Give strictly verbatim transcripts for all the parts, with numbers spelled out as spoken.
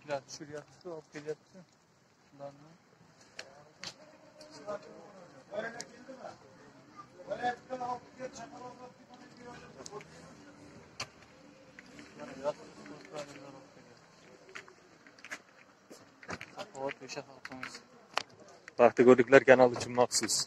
Yükler düşürüyordu, hop geliyordu. Şunlarla. Paxtako'rliklar kanal uchun maxsus.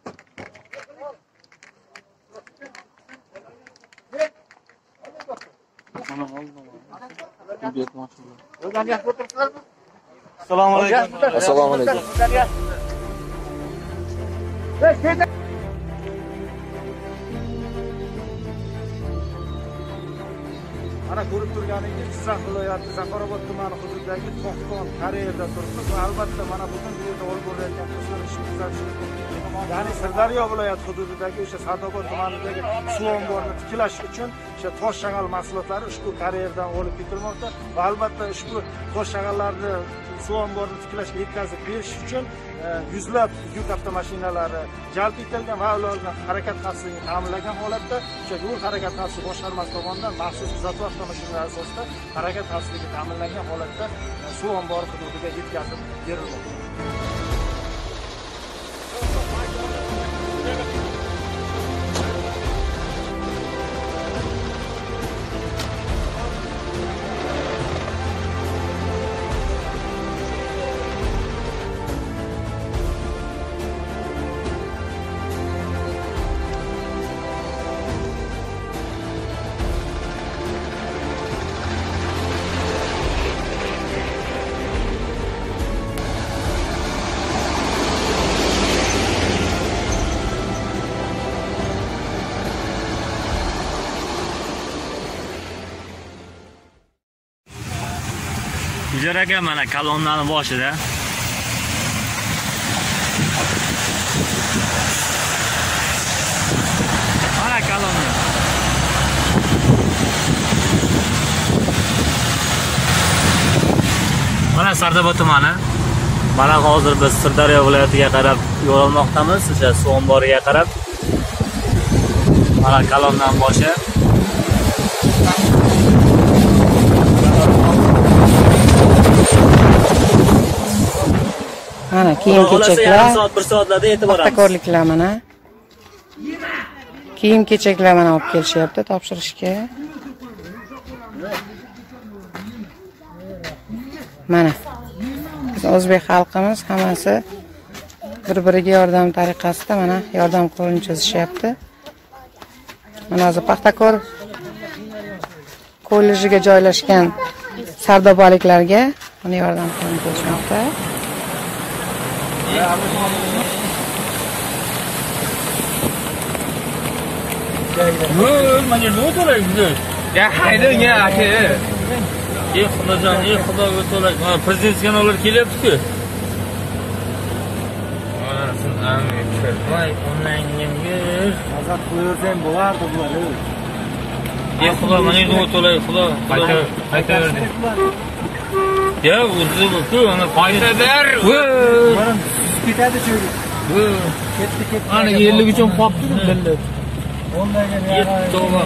Assalomu alaykum. Assalomu alaykum. Ana ko'rib turganingiz Jizzax viloyati Zafarobod tumani hududidagi To'xton karierda turibmiz va albatta mana butun bu yerda olib borayotgan qizlar ish kuzatish, ya'ni Sirdaryo viloyati hududidagi o'sha Sadobod tumanidagi suv omborini tiklash uchun o'sha tosh shag'al mahsulotlari ushbu karierdan olib ketilmoqda va albatta ushbu tosh shag'allarni suv omborini tiklashga yetkazib berish uchun yuzlab yuk avtomashinalari jalb etilgan va ularning harakat xavfsizligini ta'minlagan holatda o'sha yo'l harakat xavfsizligi boshqarmasi tomonidan maxsus kuzatuv avtomashinalari asosida harakat xavfsizligi ta'minlangan holatda suv ombori hududiga yetkazib berilmoqda. Ijaraga mana kolonnaning boshida. Mana kolonna. Mana Sardobod tumani. Mana hozir biz Sirdaryo viloyatiga qarab yo'l olmoqdamiz, o'sha suv omboriga qarab. Mana kolonnaning boshi. Mana kiyim-kechaklar, bir soatlarda yetib boramiz. paxtako'rliklar mana. Kiyim-kechaklar mana olib kelishyapti topshirishga. Mana biz o'zbek xalqimiz hammasi bir-biriga yordam tariqasida mana yordam qo'lini cho'zishyapti. Mana hozir Paxtako'r kollejiga joylashgan sardobaliklarga mana yordam qo'lini cho'zishmoqda. Yo'q, mana nima to'laysiz? Ya haydang ya aka. Ey xudojon, ey xudoga to'lay. Mana prezident kanallar kelyapti-ku. Mana sen amin voy onlaynga Azat qo'yarsam bo'lardi bular. Ey xudo, mana nima to'lay, xudo. Qayta qaytaverdi. Ya o'zi bu-ku, ana qayta ber. Mana ketadi cho'ri. Ketdi ketdi. Ana ellik uchun qopdi millat. Ondaga To'g'ri.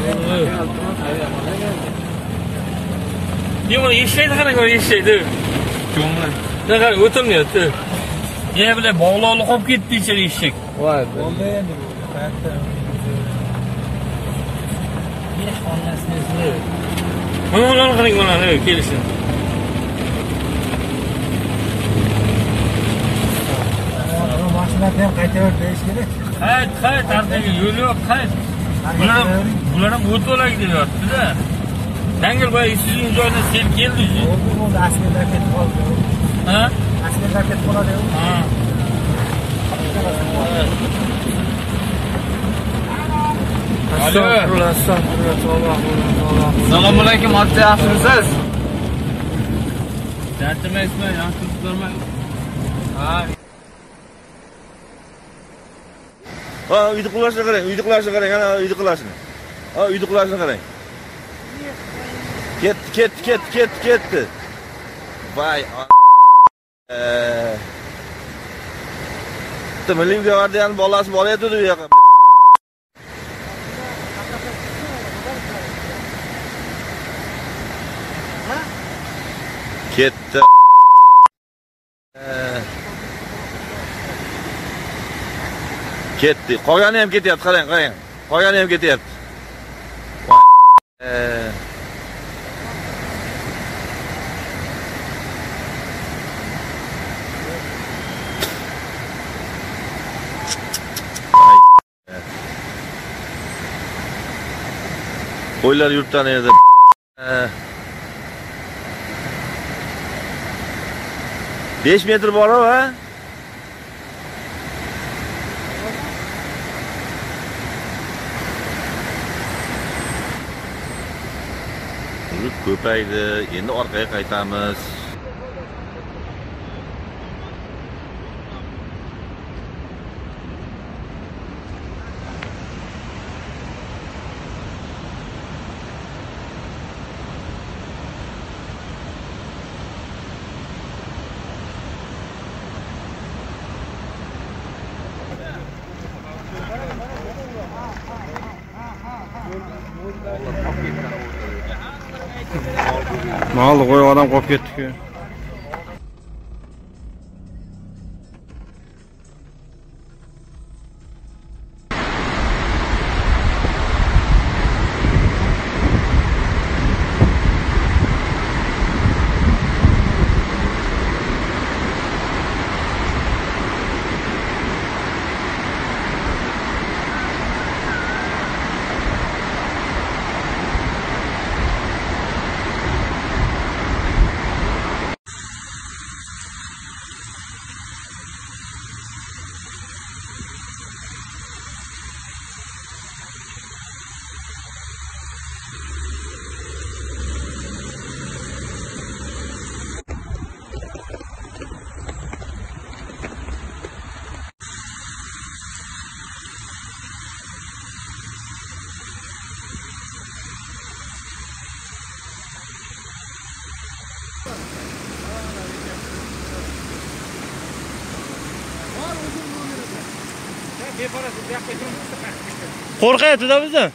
Yo'q, yeshaydi qarang, yeshaydi. Jo'mlar. Qarang, o'tirmayapti. Ya bilan bog'liqlik qolib ketdi ichari eshak. Voy. Bo'ldi endi bu. Qayerda? Yesh xonasini. Mana ularni qarang, mana kelsin. Mashinadan qaytaver deyish kerak. Qayt, qayt, tartibi yo'l yo'q, qayt. Bular bular ham o't o'lak deyapti-da. Dangil boya sizning joyda sel keldi. Bo'ldi, bo'ldi, askarlar ketib qoldi. Ha? Askarlar ketib qoladi. Ha. Alo. Assalomu alaykum, ota yaxshimisiz? Dartimaysizmi, yaxshimisiz ko'rmay? Ha. Ha, uyda qulashni qarang, uyda qulashni qarang, ana uyda qulashni. Ha, uyda qulashni qarang. Ketdi, ketdi, ketdi, ketdi, ketdi. Voy. Eee. Milliy gvardiyaning bolasi boryapti u yoqqa. Ketdi. Ketdi. Qolgani ham ketyapti, qarang, qarang. Qolgani ham ketyapti. Ee, Qo'ylar yurtdan edi. besh metr bor-ku, ha? Ko'paydi. Endi orqaga qaytamiz. Malni qo'yib odam qolib ketdi-ku. Qo'rqayapti-da bizni.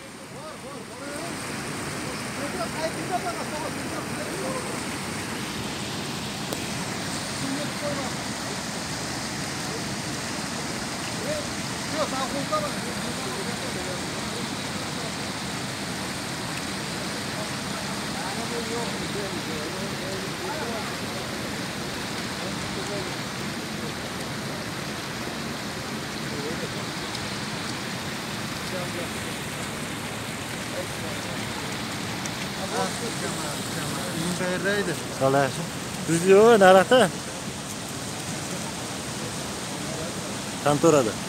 Qayerdaydi? Salash. Biz yo'q, naraqda. Kontorada.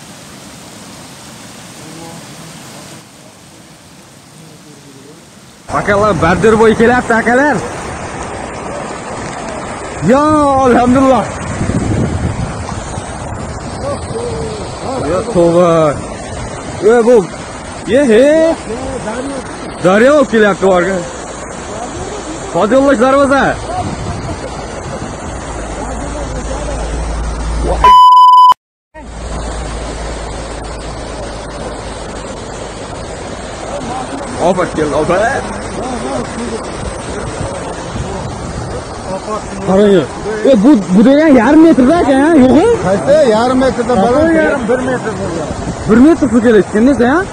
Akalar, Bardirboy kelyapti, akalar. Yo, alhamdulillah. Yo, tova. Yo, bu. Ye, he. Daryo kelyapti borga. Podyollash darvoza. Opa keldi, opa. Qarang. E bu bu degan yarim metrda ekan, yo'q-ku? Qaysi yarim metrda baland, yarim bir metr bo'lgan. bir metr su kelayotgan desa, ha?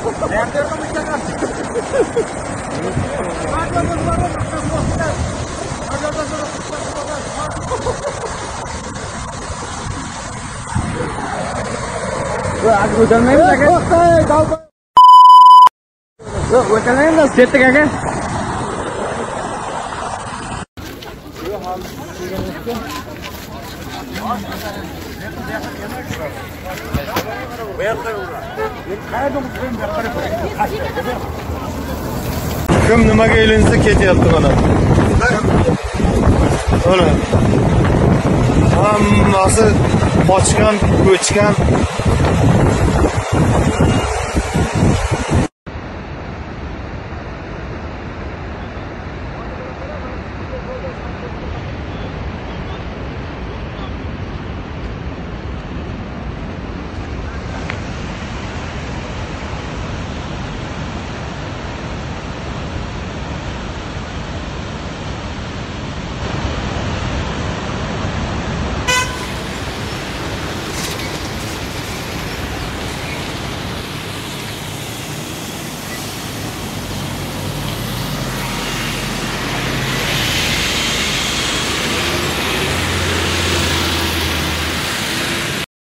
Hadi o'tolmaymiz aka. Yo'q, o'tolmaymiz, ketdik aka. Kim nimaga ilinsa ketyapti mana. Mana. Hammasi qochgan, ko'chgan.